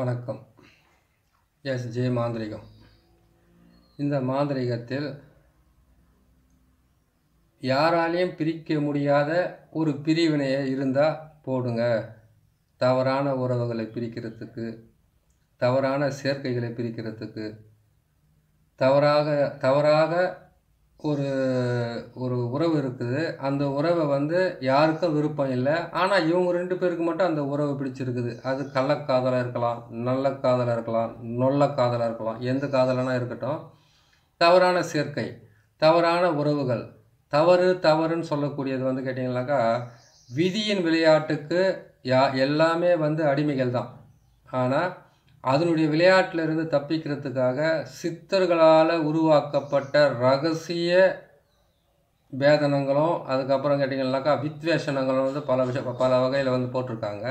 வணக்கம். எஸ்.ஜே. மாந்திரிகம். இந்த மாந்திரிகத்தில் யாராலையும் பிரிக்க முடியாத ஒரு பிரிவினையை இருந்தால் போடுங்க. தவறான உறவுகளை பிரிக்கிறதுக்கு, தவறான சேர்க்கைகளை பிரிக்கிறதுக்கு, தவறாக ஒரு ஒரு உறவு இருக்குது. அந்த உறவை யாருக்கும் விருப்பம் இல்லை. ஆனால் இவங்க 2 பேருக்கு மட்டும் அந்த உறவு பிடிச்சிருக்குது. அது கள்ளக்காதலாக இருக்கலாம், நல்ல காதலாக இருக்கலாம், நொல்ல காதலாக இருக்கலாம், எந்த காதலனா இருக்கட்டும். தவறான சேர்க்கை, தவறான உறவுகள், தவறுன்னு சொல்லக்கூடியது கேட்டிங்கனாக்கா, விதியின் விளையாட்டுக்கு எல்லாமே அடிமைகள் தான். ஆனால் அதனுடைய விளையாட்டிலிருந்து தப்பிக்கிறதுக்காக சித்தர்களால் உருவாக்கப்பட்ட ரகசிய பேதனங்களும், அதுக்கப்புறம் கேட்டிங்கனாக்கா வித்வேஷனங்களும் பல வகையில் போட்டிருக்காங்க.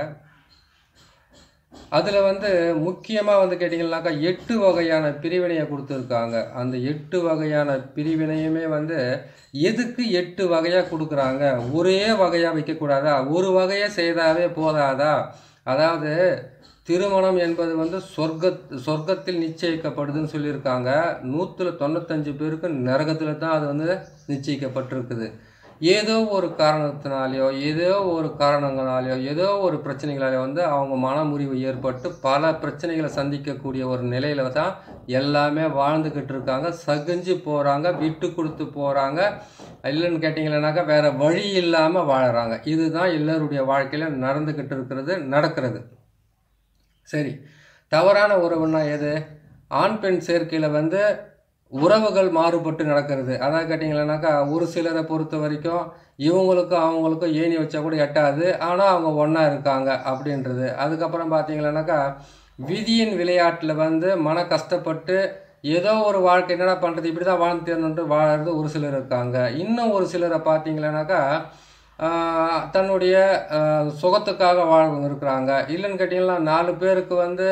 அதில் முக்கியமாக கேட்டிங்கனாக்கா 8 வகையான பிரிவினையை கொடுத்துருக்காங்க. அந்த 8 வகையான பிரிவினையுமே எதுக்கு 8 வகையாக கொடுக்குறாங்க? ஒரே வகையாக வைக்கக்கூடாதா? ஒரு வகையை செய்தாவே போதாதா? அதாவது திருமணம் என்பது சொர்க்கத்தில் நிச்சயிக்கப்படுதுன்னு சொல்லியிருக்காங்க. 195 பேருக்கு நரகத்தில் தான் அது நிச்சயிக்கப்பட்டிருக்குது. ஏதோ ஒரு காரணத்தினாலேயோ, ஏதோ ஒரு காரணங்களாலேயோ, ஏதோ ஒரு பிரச்சனைகளாலேயோ அவங்க மனமுறிவு ஏற்பட்டு பல பிரச்சனைகளை சந்திக்கக்கூடிய ஒரு நிலையில தான் எல்லாமே வாழ்ந்துக்கிட்டு இருக்காங்க. சகிஞ்சு போகிறாங்க, விட்டு கொடுத்து போகிறாங்க. இல்லைன்னு கேட்டிங்களேனாக்கா வேற வழி இல்லாமல் வாழறாங்க. இதுதான் எல்லாருடைய வாழ்க்கையில் நடக்கிறது. சரி, தவறான உறவுன்னா எது? ஆண் பெண் சேர்க்கையில் உறவுகள் மாறுபட்டு நடக்கிறது. அதான் கேட்டிங்களேனாக்கா ஒரு சிலரை பொறுத்த வரைக்கும் இவங்களுக்கும் அவங்களுக்கும் ஏணி வச்சா கூட எட்டாது, ஆனால் அவங்க ஒன்றா இருக்காங்க அப்படின்றது. அதுக்கப்புறம் பார்த்தீங்களேனாக்கா விதியின் விளையாட்டில் மன கஷ்டப்பட்டு ஏதோ ஒரு வாழ்க்கை என்னடா பண்ணுறது, இப்படி தான் வாழ்ந்து தேர்ந்துட்டு வாழறது ஒரு சிலர் இருக்காங்க. இன்னும் ஒரு சிலரை பார்த்தீங்களேனாக்கா தன்னுடைய சுகத்துக்காக வாழ்வங்க இருக்கிறாங்க. இல்லைன்னு கேட்டிங்கன்னா 4 பேருக்கு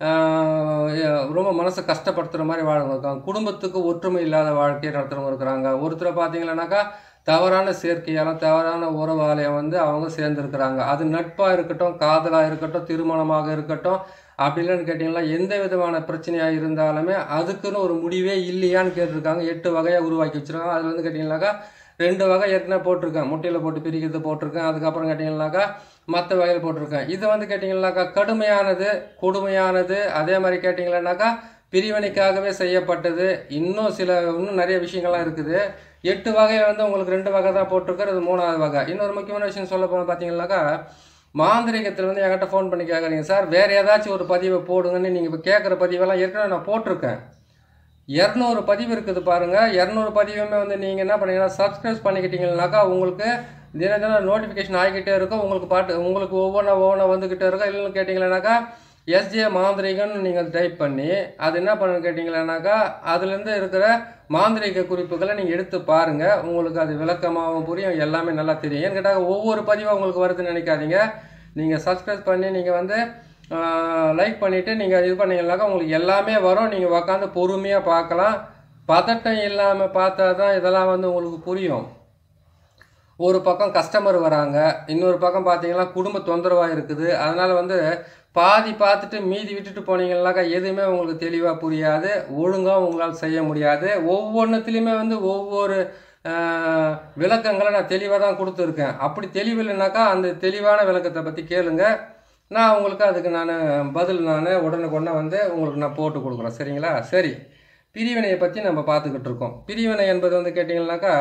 ரொம்ப மனசை கஷ்டப்படுத்துகிற மாதிரி வாழ்வங்க இருக்காங்க. குடும்பத்துக்கு ஒற்றுமை இல்லாத வாழ்க்கையை நடத்துகிறவங்க இருக்கிறாங்க. ஒருத்தரை பார்த்தீங்களேனாக்கா தவறான சேர்க்கையாலும் தவறான உறவாலையும் அவங்க சேர்ந்துருக்கிறாங்க. அது நட்பாக இருக்கட்டும், காதலாக இருக்கட்டும், திருமணமாக இருக்கட்டும், அப்படி இல்லைன்னு கேட்டிங்கன்னா எந்த விதமான பிரச்சனையாக இருந்தாலுமே அதுக்குன்னு ஒரு முடிவே இல்லையான்னு கேட்டிருக்காங்க. 8 வகையாக உருவாக்கி வச்சுருக்காங்க. அதில் கேட்டிங்கனாக்கா 2 வகை ஏற்கனவே போட்டிருக்கேன். முட்டையில் போட்டு பிரிக்கிறது போட்டிருக்கேன். அதுக்கப்புறம் கேட்டிங்கனாக்கா மற்ற வகையில் போட்டிருக்கேன். இது கேட்டிங்கனாக்கா கடுமையானது, கொடுமையானது, அதே மாதிரி கேட்டிங்கன்னாக்கா பிரிவினைக்காகவே செய்யப்பட்டது. இன்னும் நிறைய விஷயங்கள்லாம் இருக்குது. 8 வகையில் உங்களுக்கு 2 வகை தான் போட்டிருக்காரு. அது 3வது வகை. இன்னொரு முக்கியமான விஷயம் சொல்ல போனால் பார்த்தீங்கன்னாக்கா மாந்திரிகத்தில் என்கிட்ட ஃபோன் பண்ணி கேட்குறீங்க, சார் வேறு ஏதாச்சும் ஒரு பதிவை போடுங்கன்னு. நீங்கள் இப்போ கேட்குற பதிவெல்லாம் ஏற்கனவே நான் போட்டிருக்கேன். 200 பதிவு இருக்குது பாருங்கள். 200 பதிவுமே நீங்கள் என்ன பண்ணீங்கன்னா சப்ஸ்கிரைப் பண்ணிக்கிட்டீங்கன்னாக்கா உங்களுக்கு தினம் நோட்டிஃபிகேஷன் ஆகிக்கிட்டே இருக்கும். உங்களுக்கு ஒவ்வொன்றா வந்துக்கிட்டே இருக்கும். இல்லைன்னு கேட்டிங்களேனாக்கா எஸ்.ஜே. மாந்திரிகன்னு நீங்கள் டைப் பண்ணி அது என்ன பண்ணுன்னு கேட்டிங்களேனாக்கா அதுலேருந்து இருக்கிற மாந்திரிக குறிப்புகளை நீங்கள் எடுத்து பாருங்கள். உங்களுக்கு அது விளக்கமாகவும் புரியும், எல்லாமே நல்லா தெரியும். ஏன்னு கேட்டால் ஒவ்வொரு பதிவாக உங்களுக்கு வருதுன்னு நினைக்காதீங்க. நீங்கள் சப்ஸ்கிரைப் பண்ணி நீங்கள் லைக் பண்ணிவிட்டு நீங்கள் இது பண்ணிங்கனாக்கா உங்களுக்கு எல்லாமே வரும். நீங்கள் உக்காந்து பொறுமையாக பார்க்கலாம். பதட்டம் இல்லாமல் பார்த்தா தான் இதெல்லாம் உங்களுக்கு புரியும். ஒரு பக்கம் கஸ்டமர் வராங்க, இன்னொரு பக்கம் பார்த்தீங்கன்னா குடும்ப தொந்தரவாக இருக்குது. அதனால் பாதி பார்த்துட்டு மீதி விட்டுட்டு போனீங்கன்னாக்கா எதுவுமே உங்களுக்கு தெளிவாக புரியாது, ஒழுங்காக உங்களால் செய்ய முடியாது. ஒவ்வொன்றுத்துலேயுமே ஒவ்வொரு விளக்கங்களை நான் தெளிவாக தான் கொடுத்துருக்கேன். அப்படி தெளிவில்லைனாக்கா அந்த தெளிவான விளக்கத்தை பற்றி கேளுங்க. நான் உங்களுக்கு அதுக்கு பதில் உடனுக்குடனே உங்களுக்கு நான் போட்டு கொடுக்குறேன். சரிங்களா? சரி, பிரிவினையை பற்றி நம்ம பார்த்துக்கிட்டு இருக்கோம். பிரிவினை என்பது கேட்டிங்கன்னாக்கா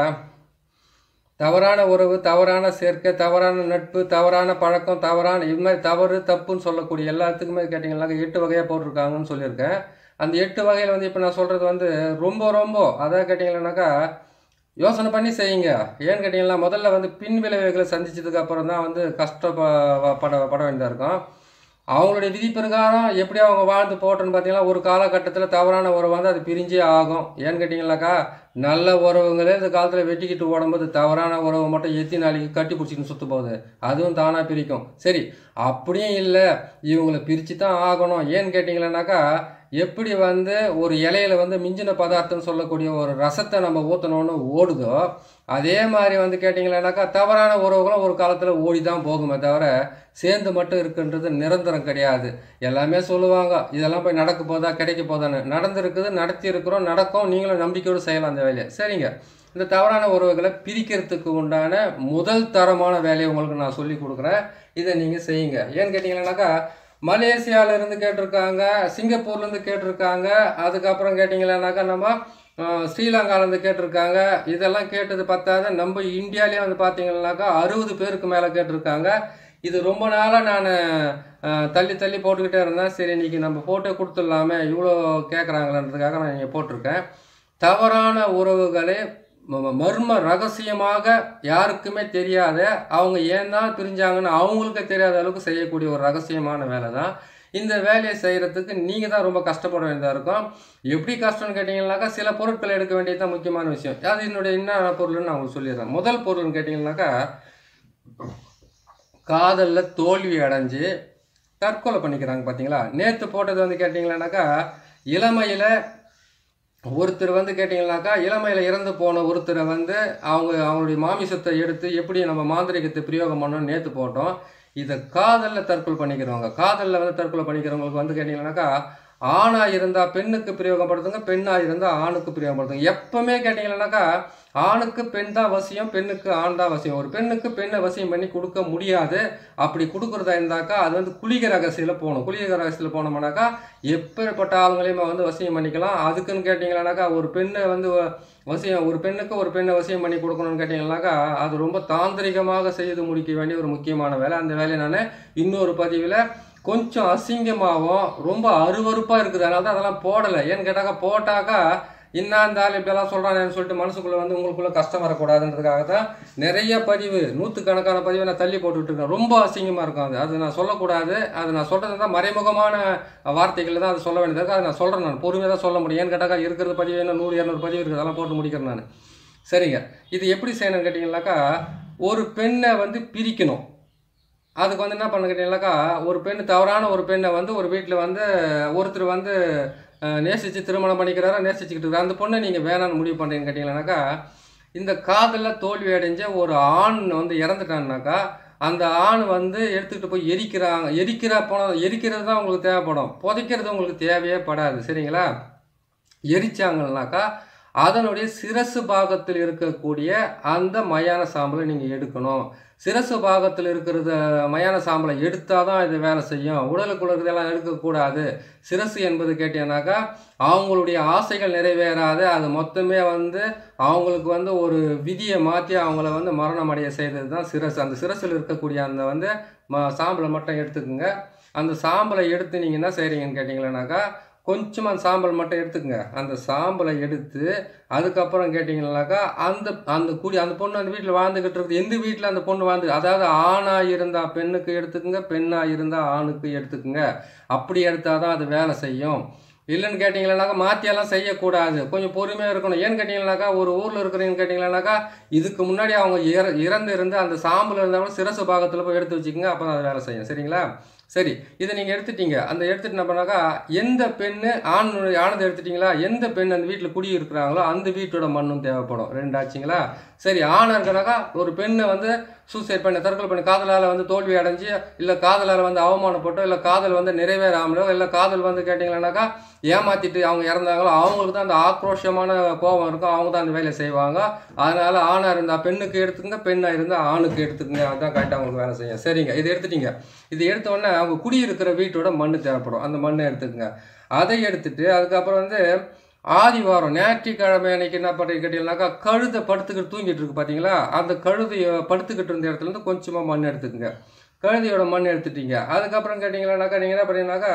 தவறான உறவு, தவறான சேர்க்கை, தவறான நட்பு, தவறான பழக்கம், இது மாதிரி தவறு தப்புன்னு சொல்லக்கூடிய எல்லாத்துக்குமே கேட்டிங்கன்னாக்கா 8 வகையாக போட்டிருக்காங்கன்னு சொல்லியிருக்கேன். அந்த 8 வகையில் இப்போ நான் சொல்கிறது ரொம்ப அதாவது கேட்டிங்கன்னாக்கா யோசனை பண்ணி செய்யுங்க. ஏன்னு கேட்டிங்கன்னா முதல்ல பின் விளைவுகளை சந்திச்சதுக்கு அப்புறம் தான் கஷ்டப்பட வேண்டியதாக இருக்கும். அவங்களுடைய விதி பிரகாரம் எப்படி அவங்க வாழ்ந்து போட்டோன்னு பார்த்தீங்கன்னா ஒரு காலகட்டத்தில் தவறான உறவு அது பிரிஞ்சே ஆகும். ஏன்னு கேட்டிங்கனாக்கா நல்ல உறவுங்களே இந்த காலத்தில் வெட்டிக்கிட்டு ஓடும்போது தவறான உறவு மட்டும் எத்தி நாளைக்கு கட்டி பிடிச்சிக்கின்னு சுற்று போகுது. அதுவும் தானாக பிரிக்கும். சரி, அப்படியும் இல்லை, இவங்களை பிரித்து தான் ஆகணும். ஏன்னு கேட்டிங்களேனாக்கா எப்படி வந்து ஒரு இலையில வந்து மிஞ்சின பதார்த்தம் சொல்லக்கூடிய ஒரு ரசத்தை நம்ம ஊற்றணும்னு ஓடுதோ, அதே மாதிரி வந்து கேட்டிங்களேனாக்கா தவறான உறவுகளும் ஒரு காலத்தில் ஓடி தான் போகுமே தவிர சேர்ந்து மட்டும் இருக்குன்றது நிரந்தரம் கிடையாது. எல்லாமே சொல்லுவாங்க, இதெல்லாம் போய் நடக்க போதா கிடைக்க போதான்னு. நடந்திருக்குது, நடத்தி இருக்கிறோம், நடக்கும். நீங்களும் நம்பிக்கையோடு செய்யலாம் அந்த வேலையை. சரிங்க, இந்த தவறான உறவுகளை பிரிக்கிறதுக்கு உண்டான முதல் தரமான வேலையை உங்களுக்கு நான் சொல்லி கொடுக்குறேன். இதை நீங்கள் செய்யுங்க. ஏன்னு கேட்டிங்கன்னாக்கா மலேசியாவிலேருந்து கேட்டிருக்காங்க, சிங்கப்பூர்லேருந்து கேட்டிருக்காங்க, அதுக்கப்புறம் கேட்டிங்கன்னாக்கா நம்ம ஸ்ரீலங்காலேருந்து கேட்டிருக்காங்க. இதெல்லாம் கேட்டது பத்தாத நம்ம இந்தியாவிலே வந்து பார்த்தீங்கன்னாக்கா 60 பேருக்கு மேலே கேட்டிருக்காங்க. இது ரொம்ப நாளாக நான் தள்ளி தள்ளி போட்டுக்கிட்டே இருந்தேன். சரி, இன்றைக்கி நம்ம போட்டோ கொடுத்துடலாமே, இவ்வளோ கேட்குறாங்களன்றதுக்காக நான் இங்கே போட்டிருக்கேன். தவறான உறவுகளை மர்ம ரகசியமாக யாருக்குமே தெரியாத, அவங்க ஏன் தான் பிரிஞ்சாங்கன்னு அவங்களுக்கு தெரியாத அளவுக்கு செய்யக்கூடிய ஒரு ரகசியமான வேலை தான். இந்த வேலையை செய்கிறதுக்கு நீங்கள் தான் ரொம்ப கஷ்டப்பட வேண்டியதாக இருக்கும். எப்படி கஷ்டம்னு கேட்டிங்கன்னாக்கா சில பொருட்களை எடுக்க வேண்டியது தான் முக்கியமான விஷயம். அது என்னுடைய என்ன பொருள்னு நான் உங்களுக்கு சொல்லிடுறேன். முதல் பொருள்னு கேட்டிங்கன்னாக்கா காதலில் தோல்வி அடைஞ்சு தற்கொலை பண்ணிக்கிறாங்க பார்த்தீங்களா. நேற்று போட்டது வந்து கேட்டிங்கன்னாக்கா இளமையில் ஒருத்தர் வந்து கேட்டிங்கன்னாக்கா இளமையில் இறந்து போன ஒருத்தரை வந்து அவங்களுடைய மாமிசத்தை எடுத்து எப்படி நம்ம மாந்திரிகத்தை பிரயோகம் பண்ணோம்னு நேற்று போட்டோம். இதை காதலில் தற்கொலை பண்ணிக்கிறவங்க, காதலில் வந்து தற்கொலை பண்ணிக்கிறவங்களுக்கு வந்து கேட்டிங்கன்னாக்கா ஆணாக இருந்தால் பெண்ணுக்கு பிரயோகப்படுத்துங்க, பெண்ணாக இருந்தால் ஆணுக்கு பிரயோகப்படுத்துங்க. எப்பவுமே கேட்டிங்கன்னாக்கா ஆணுக்கு பெண் தான் வசியம், பெண்ணுக்கு ஆண் தான் வசியம். ஒரு பெண்ணுக்கு பெண்ணை வசியம் பண்ணி கொடுக்க முடியாது. அப்படி கொடுக்குறதா இருந்தாக்கா அது வந்து குளிக ரகசியில் போகணும். குளிக ரகசியில் போனோம்னாக்கா எப்பேற்பட்ட ஆளுங்களையுமே வந்து வசியம் பண்ணிக்கலாம். அதுக்குன்னு கேட்டிங்கன்னாக்கா ஒரு பெண்ணை வந்து வசியம், ஒரு பெண்ணுக்கு ஒரு பெண்ணை வசியம் பண்ணி கொடுக்கணும்னு கேட்டிங்கன்னாக்கா அது ரொம்ப தாந்திரிகமாக செய்து முடிக்க வேண்டிய ஒரு முக்கியமான வேலை. அந்த வேலையை நான் இன்னொரு பதிவில் கொஞ்சம் அசிங்கமாகவும் ரொம்ப அருவறுப்பாக இருக்குது, அதனால தான் அதெல்லாம் போடலை. ஏன்னு கேட்டாக்கா போட்டாக்கா இன்னாந்தால் இப்படியெல்லாம் சொல்கிறானேன்னு சொல்லிட்டு மனசுக்குள்ளே வந்து உங்களுக்குள்ளே கஷ்டம் வரக்கூடாதுன்றதுக்காக தான் நிறைய பதிவு, 100கணக்கான பதிவை நான் தள்ளி போட்டுக்கிட்டு இருக்கேன். ரொம்ப அசிங்கமாக இருக்கும். அது நான் சொல்லக்கூடாது. அது நான் சொல்கிறது தான் மறைமுகமான வார்த்தைகள் தான் அது சொல்ல வேண்டியது இருக்குது. அதை நான் சொல்கிறேன், நான் பொறுமையாக தான் சொல்ல முடியும். ஏன்னு கேட்டாக்கா இருக்கிறது பதிவு என்ன 100-200 பதிவு இருக்குது, அதெல்லாம் போட்டு முடிக்கிறேன் நான். சரிங்க, இது எப்படி செய்யணும்னு கேட்டிங்கன்னாக்கா ஒரு பெண்ணை வந்து பிரிக்கணும். அதுக்கு வந்து என்ன பண்ண கேட்டிங்கன்னாக்கா ஒரு பெண், தவறான ஒரு பெண்ணை வந்து ஒரு வீட்டில் வந்து ஒருத்தர் வந்து நேசித்து திருமணம் பண்ணிக்கிறாரா, நேசிச்சுக்கிட்டு இருக்கிறார். அந்த பொண்ணை நீங்கள் வேணான்னு முடிவு பண்ணுறீங்கன்னு கேட்டிங்கன்னாக்கா இந்த காதலில் தோல்வி அடைஞ்ச ஒரு ஆண் வந்து இறந்துட்டான்னாக்கா அந்த ஆண் வந்து எடுத்துக்கிட்டு போய் எரிக்கிறது தான் உங்களுக்கு தேவைப்படும். புதைக்கிறது உங்களுக்கு தேவையே படாது. சரிங்களா. எரிச்சாங்கன்னாக்கா அதனுடைய சிரசு பாகத்தில் இருக்கக்கூடிய அந்த மயான சாம்பலை நீங்கள் எடுக்கணும். சிரசு பாகத்தில் இருக்கிறத மயான சாம்பலை எடுத்தால் தான் இது வேலை செய்யும். உடலுக்குள்ள இருக்கிறதெல்லாம் எடுக்கக்கூடாது. சிரசு என்பது கேட்டீங்கன்னாக்கா அவங்களுடைய ஆசைகள் நிறைவேறாது. அது மொத்தமே வந்து அவங்களுக்கு வந்து ஒரு விதியை மாற்றி அவங்கள வந்து மரணம் அடைய செய்தது தான் சிரசு. அந்த சிரசில் இருக்கக்கூடிய அந்த வந்து சாம்பலை மட்டும் எடுத்துக்குங்க. அந்த சாம்பலை எடுத்து நீங்கள் என்ன செய்கிறீங்கன்னு கேட்டிங்களேனாக்கா கொஞ்சமாக அந்த சாம்பல் மட்டும் எடுத்துக்கங்க. அந்த சாம்பலை எடுத்து அதுக்கப்புறம் கேட்டிங்கன்னாக்கா அந்த பொண்ணு அந்த வீட்டில் வாழ்ந்துக்கிட்டு இருக்குது. எந்த வீட்டில் அந்த பொண்ணு வாழ்ந்து, அதாவது ஆணாக இருந்தால் பெண்ணுக்கு எடுத்துக்குங்க, பெண்ணாக இருந்தால் ஆணுக்கு எடுத்துக்குங்க. அப்படி எடுத்தால் தான் அது வேலை செய்யும். இல்லைன்னு கேட்டிங்கன்னாக்கா மாற்றியெல்லாம் செய்யக்கூடாது. கொஞ்சம் பொறுமையாக இருக்கணும். ஏன்னு கேட்டிங்கன்னாக்கா ஒரு ஊரில் இருக்கிறீங்கன்னு கேட்டிங்கன்னாக்கா இதுக்கு முன்னாடி அவங்க இறந்து அந்த சாம்பல் இருந்தாலும் சிரசு பாகத்தில் போய் எடுத்து வச்சுக்கோங்க. அப்போ தான் அது வேலை செய்யும். சரிங்களா. சரி, இதை நீங்கள் எடுத்துட்டீங்க. அந்த எடுத்துட்டு என்ன பண்ணாக்கா எந்த பெண்ணு ஆனதை எடுத்துட்டிங்களா, எந்த பெண் அந்த வீட்டில் குடி இருக்கிறாங்களோ அந்த வீட்டோட மண்ணும் தேவைப்படும். 2 ஆச்சுங்களா. சரி, ஆணாக இருக்கனாக்கா ஒரு பெண்ணை வந்து சூசைட் பண்ணி தற்கொலை பண்ணி காதலால் வந்து தோல்வி அடைஞ்சு, இல்லை காதலால் வந்து அவமானப்பட்டோ, இல்லை காதல் வந்து நிறைவேறாமலோ, இல்லை காதல் வந்து கேட்டிங்கன்னாக்கா ஏமாற்றிட்டு அவங்க இறந்தாங்களோ அவங்களுக்கு தான் அந்த ஆக்ரோஷமான கோபம் இருக்கும். அவங்க தான் அந்த வேலையை செய்வாங்க. அதனால் ஆணாக இருந்தால் பெண்ணுக்கு எடுத்துக்கங்க, பெண்ணாக இருந்தால் ஆணுக்கு எடுத்துக்கங்க. அதுதான் கரெக்டாக அவங்களுக்கு வேலை செய்யும். சரிங்க, இதை எடுத்துட்டீங்க. இது எடுத்த உடனே அவங்க குடியிருக்கிற வீட்டோட மண் தேவைப்படும். அந்த மண்ணை எடுத்துக்கங்க. அதை எடுத்துட்டு அதுக்கப்புறம் வந்து ஆதிவாரம் ஞாயிற்றுக்கிழமை அன்னைக்கு என்ன பண்ணுறீங்க கேட்டீங்கன்னாக்கா கழுதை படுத்துக்கிட்டு தூங்கிட்டு இருக்கு பார்த்தீங்களா, அந்த கழுதையை படுத்துக்கிட்டு இருந்த இடத்துலேருந்து கொஞ்சமாக மண் எடுத்துக்கங்க. கழுதையோட மண் எடுத்துட்டீங்க. அதுக்கப்புறம் கேட்டிங்கன்னாக்கா நீங்கள் என்ன பண்ணீங்கன்னாக்கா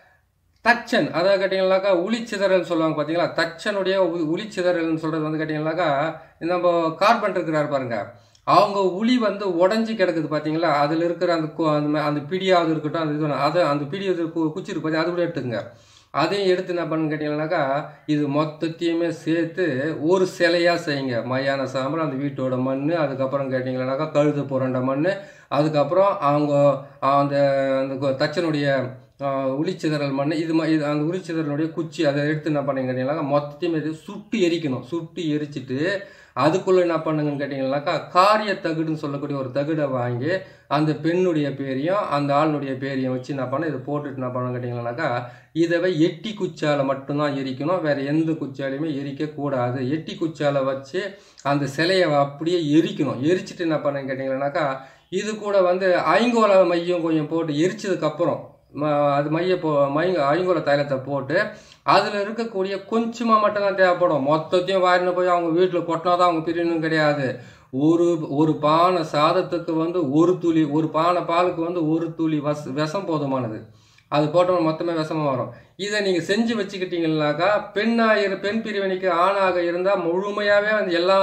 தச்சன், அதாவது கேட்டிங்கன்னாக்கா உளிச்சிதறல்னு சொல்லுவாங்க பார்த்தீங்களா, தச்சனுடைய உளிச்சிதறல்னு சொல்கிறது வந்து கேட்டிங்கன்னாக்கா நம்ம கார்பெண்டர் இருக்கிறார் பாருங்க, அவங்க உளி வந்து உடஞ்சி கிடக்குது பார்த்தீங்களா, அதில் இருக்கிற அந்த பிடியாவது இருக்கட்டும், அந்த பிடி குச்சி இருக்கு பார்த்தீங்க, அது கூட எடுத்துக்கங்க. அதையும் எடுத்து என்ன பண்ணுன்னு கேட்டிங்கன்னாக்கா இது மொத்தத்தையுமே சேர்த்து ஒரு சிலையாக செய்யுங்க. மயான சாம்பல், அந்த வீட்டோட மண், அதுக்கப்புறம் கேட்டிங்கன்னாக்கா கழுது புரண்ட மண், அதுக்கப்புறம் அவங்க அந்த தச்சனுடைய உளிச்சிதறல் மண் இது அந்த உளிச்சிதறலுடைய குச்சி அதை எடுத்து என்ன பண்ணுங்க கேட்டிங்கனாக்கா மொத்தத்தையும் இது சுட்டு எரிக்கணும். சுட்டு எரிச்சிட்டு அதுக்குள்ளே என்ன பண்ணுங்கன்னு கேட்டிங்கனாக்கா காரிய தகுடுன்னு சொல்லக்கூடிய ஒரு தகுடை வாங்கி அந்த பெண்ணுடைய பேரையும் அந்த ஆளுடைய பேரையும் வச்சு என்ன பண்ண இதை போட்டுட்டு என்ன பண்ணணும் கேட்டிங்கனாக்கா இதை எட்டி குச்சால் மட்டும்தான் எரிக்கணும். வேறு எந்த குச்சாலையுமே எரிக்கக்கூடாது. எட்டி குச்சால் வச்சு அந்த சிலையை அப்படியே எரிக்கணும். எரிச்சிட்டு என்ன பண்ணுங்க கேட்டிங்கனாக்கா இது கூட வந்து ஐங்கோல மையம் கொஞ்சம் போட்டு எரிச்சதுக்கப்புறம் அது ஐங்கோல தைலத்தை போட்டு அதில் இருக்கக்கூடிய கொஞ்சமாக மட்டும்தான் தேவைப்படும். மொத்தத்தையும் வாரின போய் அவங்க வீட்டில் கொட்டினா தான் அவங்க பிரியணும் கிடையாது. ஒரு பானை சாதத்துக்கு வந்து ஒரு பானை பாலுக்கு வந்து ஒரு துளி விஷம் போதுமானது. அது போட்டோம் மொத்தமே விஷமாக வரும். இதை நீங்கள் செஞ்சு வச்சுக்கிட்டீங்கன்னாக்கா பெண் பிரிவினைக்கு ஆணாக இருந்தால் முழுமையாகவே வந்து எல்லா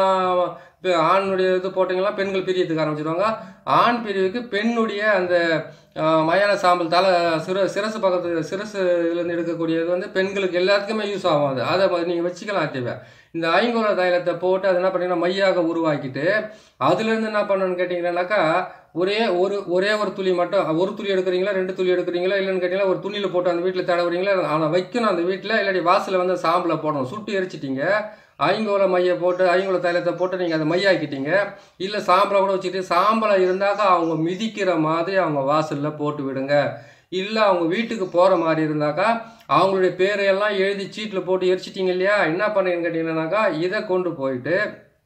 ஆணுடைய இது போட்டிங்கன்னா பெண்கள் பிரியத்துக்கு ஆரம்பிச்சிடுவாங்க. ஆண் பிரிவுக்கு பெண்ணுடைய அந்த மயான சாம்பல் சிரசு சிரசுலேருந்து எடுக்கக்கூடியது வந்து பெண்களுக்கு எல்லாத்துக்குமே யூஸ் ஆகும். அதை நீங்கள் வச்சுக்கலாம். தேவை இந்த ஐங்கோல தைலத்தை போட்டு அது என்ன பண்ணிங்கன்னா மையாக உருவாக்கிட்டு அதுலேருந்து என்ன பண்ணணும்னு கேட்டிங்கன்னாக்கா ஒரே ஒரு துளி மட்டும், ஒரு துளி எடுக்கிறீங்களா 2 துளி எடுக்கிறீங்களா இல்லைன்னு கேட்டிங்கன்னா ஒரு துணியில் போட்டு அந்த வீட்டில் தடவுறீங்களா, ஆனால் வைக்கணும் அந்த வீட்டில். இல்லாட்டி வாசலில் வந்து சாம்பலை போடணும். சுட்டு எரிச்சிட்டிங்க ஐங்கோல மையை போட்டு ஐங்கோல தைலத்தை போட்டு நீங்கள் அதை மையாக்கிட்டீங்க. இல்லை சாம்பலை கூட வச்சுக்கிட்டு சாம்பலை இருந்தாக்கா அவங்க மிதிக்கிற மாதிரி அவங்க வாசலில் போட்டு விடுங்க. இல்லை அவங்க வீட்டுக்கு போகிற மாதிரி இருந்தாக்கா அவங்களுடைய பேரையெல்லாம் எழுதி சீட்டில் போட்டு எரிச்சிட்டிங்க இல்லையா, என்ன பண்ணுறீங்கன்னு கேட்டிங்கன்னாக்கா இதை கொண்டு போயிட்டு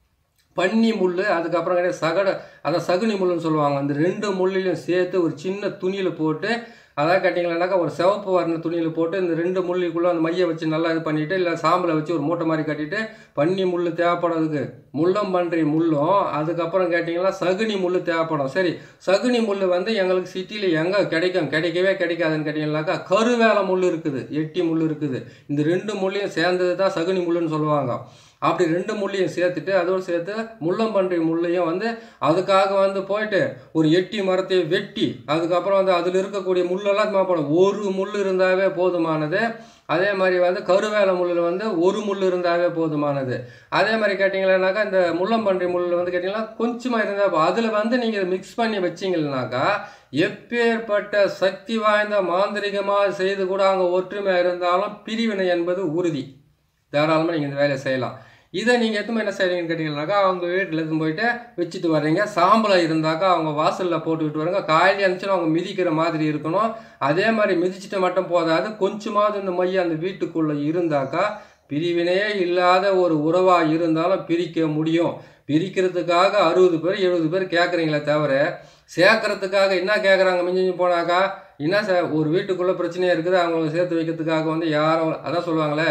பன்னி முள் அதுக்கப்புறம் கிடையாது அதை சகுனி முள்ளுன்னு சொல்லுவாங்க. அந்த 2 முள்ளையும் சேர்த்து ஒரு சின்ன துணியில் போட்டு அதாவது கட்டிங்களானாக்கா ஒரு சிவப்பு வர்ண துணியில் போட்டு இந்த 2 முள்ளிக்குள்ளே அந்த மையை வச்சு நல்லா இது பண்ணிவிட்டு இல்லை சாம்பலை வச்சு ஒரு மூட்டை மாதிரி கட்டிட்டு பன்னி முள் தேவைப்படுறதுக்கு முள்ளம்பன்றி முள்ளும் அதுக்கப்புறம் கேட்டிங்கன்னா சகுனி முள் தேவைப்படும். சரி, சகுனி முள் வந்து எங்களுக்கு சிட்டியில் எங்கே கிடைக்கவே கிடைக்காதுன்னு கேட்டிங்கன்னாக்கா கருவேல முள் இருக்குது, எட்டி முள் இருக்குது. இந்த 2 முள்ளையும் சேர்ந்தது தான் சகுனி முள்ளுன்னு சொல்லுவாங்க. அப்படி 2 முள்ளையும் சேர்த்துட்டு அதோடு சேர்த்து முள்ளம்பன்றி முள்ளையும் வந்து அதுக்காக வந்து போயிட்டு ஒரு எட்டி மரத்தை வெட்டி அதுக்கப்புறம் வந்து அதில் இருக்கக்கூடிய முள்ளெல்லாம் போடும். ஒரு முள் இருந்தாவே போதுமானது. அதே மாதிரி வந்து கருவேல முள்ளில் வந்து ஒரு முள் இருந்தாவே போதுமானது. அதே மாதிரி கேட்டிங்கன்னாக்கா இந்த முள்ளம்பன்றி முள்ளில் வந்து கேட்டிங்கன்னா கொஞ்சமாக இருந்தால் அதில் வந்து நீங்கள் மிக்ஸ் பண்ணி வச்சிங்கன்னாக்கா எப்பேற்பட்ட சக்தி வாய்ந்த மாந்திரிகமாக செய்து கூட அங்கே ஒற்றுமையாக இருந்தாலும் பிரிவினை என்பது உறுதி. தாராளமாக நீங்கள் இந்த வேலையை செய்யலாம். இதை நீங்கள் எத்தனை என்ன செய்கிறீங்கன்னு கேட்டிங்கன்னாக்கா அவங்க வீட்டில் எடுத்து போயிட்டு வச்சுட்டு வர்றீங்க. சாம்பலை இருந்தாக்கா அவங்க வாசலில் போட்டுக்கிட்டு வரீங்க. காய்கறி இருந்துச்சுன்னா அவங்க மிதிக்கிற மாதிரி இருக்கணும். அதே மாதிரி மிதிச்சுட்டு மட்டும் போதாது, கொஞ்சமாவது இந்த மையம் அந்த வீட்டுக்குள்ளே இருந்தாக்கா பிரிவினையே இல்லாத ஒரு உறவாக இருந்தாலும் பிரிக்க முடியும். பிரிக்கிறதுக்காக 60 பேர் 70 பேர் கேட்குறீங்களே தவிர சேர்க்கறதுக்காக என்ன கேட்குறாங்க மிஞ்சி போனாக்கா என்ன ஒரு வீட்டுக்குள்ளே பிரச்சனையாக இருக்குது அவங்கள சேர்த்து வைக்கிறதுக்காக வந்து யாரும் அதான் சொல்லுவாங்களே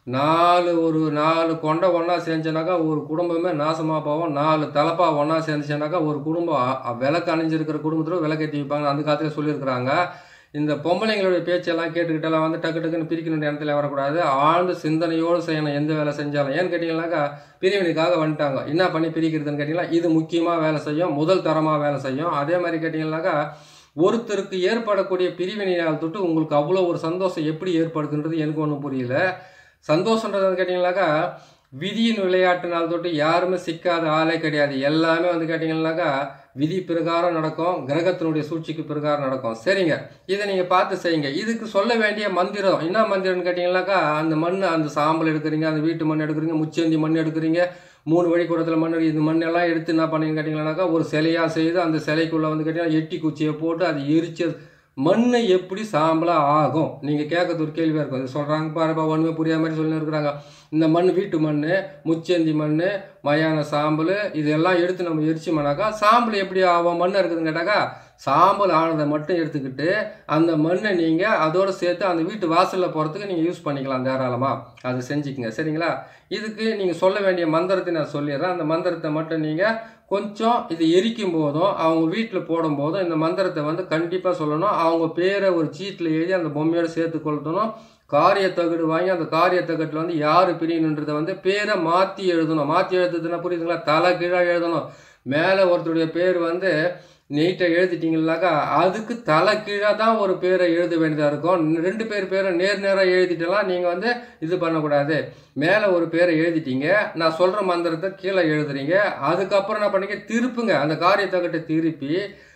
4 கொண்டை ஒன்றா சேர்ந்துச்சுனாக்கா ஒரு குடும்பமே நாசமாக போவோம். 4 தலப்பா ஒன்றா சேர்ந்துச்சுனாக்கா ஒரு குடும்பம் விளக்கு அணிஞ்சிருக்கிற குடும்பத்தில் விளக்கேற்றி வைப்பாங்க. அந்த காலத்தில் சொல்லியிருக்கிறாங்க. இந்த பொம்பளைங்களுடைய பேச்செல்லாம் கேட்டுக்கிட்டெல்லாம் வந்து டக்குன்னு பிரிக்கணுன்ற இடத்துல வரக்கூடாது. ஆழ்ந்த சிந்தனையோடு செய்யணும் எந்த வேலை செஞ்சாலும். ஏன்னு கேட்டிங்கன்னாக்கா பிரிவினைக்காக வந்துட்டாங்க. என்ன பண்ணி பிரிக்கிறதுன்னு கேட்டிங்கன்னா இது முக்கியமாக வேலை செய்யும், முதல் தரமாக வேலை செய்யும். அதே மாதிரி கேட்டிங்கன்னாக்கா ஒருத்தருக்கு ஏற்படக்கூடிய பிரிவினையால் தொட்டு உங்களுக்கு அவ்வளோ ஒரு சந்தோஷம் எப்படி ஏற்படுதுன்றது எனக்கு ஒன்றும் புரியல. சந்தோஷன்றது கேட்டிங்கன்னாக்கா விதியின் விளையாட்டுனால் தொட்டு யாருமே சிக்காத ஆளே கிடையாது. எல்லாமே வந்து கேட்டிங்கன்னாக்கா விதி பிரகாரம் நடக்கும், கிரகத்தினுடைய சூழ்ச்சிக்கு பிரகாரம் நடக்கும். சரிங்க, இதை நீங்கள் பார்த்து செய்யுங்க. இதுக்கு சொல்ல வேண்டிய மந்திரம் என்ன மந்திரம்னு கேட்டிங்கன்னாக்கா அந்த அந்த சாம்பல் எடுக்கிறீங்க, அந்த வீட்டு மண் எடுக்கிறீங்க, முச்சேந்தி மண் எடுக்கிறீங்க, 3 வழிக்கூடத்தில் மண் இந்த மண்ணெல்லாம் எடுத்து என்ன பண்ணீங்கன்னு கேட்டிங்கன்னாக்கா ஒரு சிலையாக செய்து அந்த சிலைக்குள்ளே வந்து கேட்டிங்கன்னா எட்டி குச்சியை போட்டு அது எரிச்சு மண் எப்படி சாம்பலாக ஆகும். நீங்கள் கேட்கறது ஒரு கேள்வியாக இருக்கும். இது சொல்கிறாங்க பாருப்பா ஒன்றுமே புரியாத மாதிரி சொல்லி இருக்கிறாங்க. இந்த மண் வீட்டு மண், முச்சேந்தி மண், மயான சாம்பல் இதெல்லாம் எடுத்து நம்ம எரிச்சோம்னாக்கா சாம்பல் எப்படி ஆகும்? மண் இருக்குதுன்னு கேட்டாக்கா சாம்பல் ஆனதை மட்டும் எடுத்துக்கிட்டு அந்த மண்ணை நீங்கள் அதோடு சேர்த்து அந்த வீட்டு வாசலில் போகிறதுக்கு நீங்கள் யூஸ் பண்ணிக்கலாம் தாராளமாக. அதை செஞ்சுக்கங்க. சரிங்களா? இதுக்கு நீங்கள் சொல்ல வேண்டிய மந்திரத்தை நான் சொல்லிடுறேன். அந்த மந்திரத்தை மட்டும் நீங்கள் கொஞ்சம் இது எரிக்கும் போதும் அவங்க வீட்டில் போடும்போதும் இந்த மந்திரத்தை வந்து கண்டிப்பாக சொல்லணும். அவங்க பேரை ஒரு சீட்டில் எழுதி அந்த பொம்மையோடு சேர்த்து கொளுத்தணும். காரிய தகடு வாங்கி அந்த காரிய தகட்டில் வந்து யார் பிரியணுன்றதை வந்து பேரை மாற்றி எழுதணும். மாற்றி எழுதுதுன்னா புரியுதுங்களா? தலை கீழாக எழுதணும். மேலே ஒருத்தருடைய பேர் வந்து நீட்டாக எழுதிட்டீங்கன்னாக்கா அதுக்கு தலை கீழாக தான் ஒரு பேரை எழுத வேண்டியதாக இருக்கும். 2 பேரை நேராக எழுதிட்டலாம் நீங்கள் வந்து இது பண்ணக்கூடாது. மேலே ஒரு பேரை எழுதிட்டீங்க, நான் சொல்கிற மந்திரத்தை கீழே எழுதுறீங்க. அதுக்கப்புறம் என்ன பண்ணீங்க, திருப்புங்க அந்த காரிய தகட்டை திருப்பி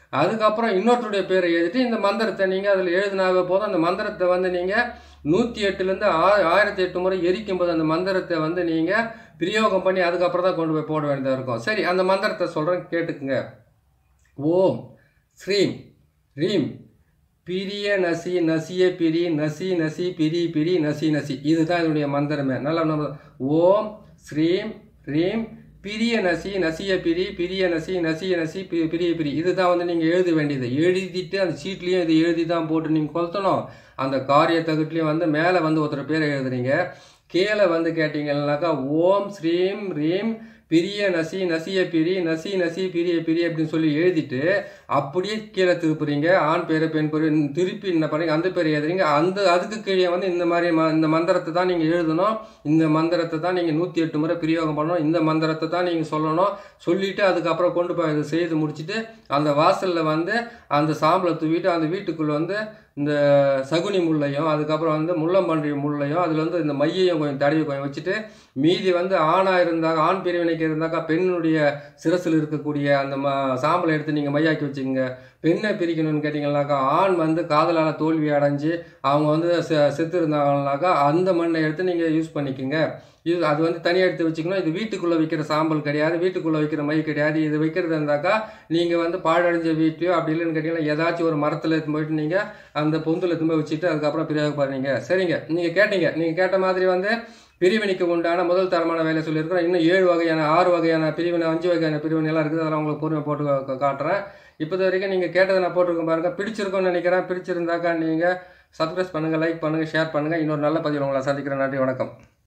அதுக்கப்புறம் இன்னொருத்தருடைய பேரை எழுதிட்டு இந்த மந்திரத்தை நீங்கள் அதில் எழுதினாவே போதும். அந்த மந்திரத்தை வந்து நீங்கள் 108லேருந்து 1008 முறை எரிக்கும்போது அந்த மந்திரத்தை வந்து நீங்கள் பிரயோகம் பண்ணி அதுக்கப்புறம் தான் கொண்டு போய் போட வேண்டியதாக இருக்கும். சரி, அந்த மந்திரத்தை சொல்கிறேன், கேட்டுக்குங்க. ஓம் ஸ்ரீம் ரீம் பிரிய நசி நசிய பிரி நசி நசி பிரி பிரி நசி நசி. இதுதான் இதனுடைய மந்திரமே. நல்லா நம்ம ஓம் ஸ்ரீம் ரீம் பிரிய நசி நசிய பிரி பிரிய நசி நசிய நசி பிரிய பிரி. இதுதான் வந்து நீங்கள் எழுத வேண்டியது. எழுதிட்டு அந்த சீட்லேயும் இது எழுதி தான் போட்டு நீங்கள் கொளுத்தணும். அந்த காரிய தகுட்லேயும் வந்து மேலே வந்து ஒருத்தர் பேரை எழுதுறீங்க. கீழே வந்து கேட்டிங்கன்னாக்கா ஓம் ஸ்ரீம் ரீம் பிரிய நசி நசிய பிரி நசி நசி பிரிய பிரி அப்படின்னு சொல்லி எழுதிட்டு அப்படியே கீழே திருப்புறீங்க. ஆண் பேர் பெண் பேர் திருப்பி என்ன பண்ணுறீங்க, அந்த பேர் எழுதுறீங்க. அதுக்கு கீழே வந்து இந்த மாதிரி இந்த மந்திரத்தை தான் நீங்கள் எழுதணும். இந்த மந்திரத்தை தான் நீங்கள் 108 முறை பிரயோகம் பண்ணணும். இந்த மந்திரத்தை தான் நீங்கள் சொல்லணும். சொல்லிவிட்டு அதுக்கப்புறம் கொண்டு போய் இதை செய்து முடிச்சுட்டு அந்த வாசலில் வந்து அந்த சாம்பலை தூவிட்டு அந்த வீட்டுக்குள்ளே வந்து இந்த சகுனி முள்ளையும் அதுக்கப்புறம் வந்து முள்ளம்பன்றி முள்ளையும் அதில் வந்து இந்த மையையும் கொஞ்சம் தடவி கொஞ்சம் வச்சுட்டு மீதி வந்து ஆணாக இருந்தால் ஆண் பிரிவினைக்கு இருந்தாக்கா பெண்ணுடைய சிரசில் இருக்கக்கூடிய அந்த சாம்பலை எடுத்து நீங்கள் மையாக்கி வச்சுக்கோங்க. பெண்ணை பிரிக்கணும்னு கேட்டிங்கன்னாக்கா ஆண் வந்து காதலால் தோல்வி அடைஞ்சு அவங்க வந்து செத்து இருந்தாங்கன்னாக்கா அந்த மண்ணை எடுத்து நீங்கள் யூஸ் பண்ணிக்கோங்க. அது வந்து தனியாக எடுத்து வச்சுக்கணும். இது வீட்டுக்குள்ளே வைக்கிற சாம்பல் கிடையாது, வீட்டுக்குள்ளே வைக்கிற மை கிடையாது. இது வைக்கிறது இருந்தாக்கா நீங்கள் வந்து பாழடைஞ்ச வீட்லையோ அப்படி இல்லைன்னு கேட்டிங்கன்னா ஏதாச்சும் ஒரு மரத்தில் எடுத்து போயிட்டு நீங்கள் அந்த பொந்தில் எடுத்து போய் வச்சுட்டு அதுக்கப்புறம் பிரயோகம் பண்ணுறீங்க. சரிங்க, நீங்கள் கேட்ட மாதிரி வந்து பிரிவினைக்கு உண்டான முதல் தரமான வேலை சொல்லியிருக்கிறோம். இன்னும் 7 வகையான 6 வகையான பிரிவினை 5 வகையான பிரிவினைலாம் இருக்குது. அதெல்லாம் உங்களுக்கு பொறுமை போட்டு காட்டுறேன். இப்போது வரைக்கும் நீங்கள் கேட்டதை நான் போட்டிருக்கேன் பாருங்கள். பிடிச்சிருக்கும்னு நினைக்கிறேன். பிடிச்சிருந்தாக்கா நீங்கள் சப்ஸ்கிரைப் பண்ணுங்கள், லைக் பண்ணுங்கள், ஷேர் பண்ணுங்கள். இன்னொரு நல்ல பதிவில் உங்களை சந்திக்கிறேன். நன்றி, வணக்கம்.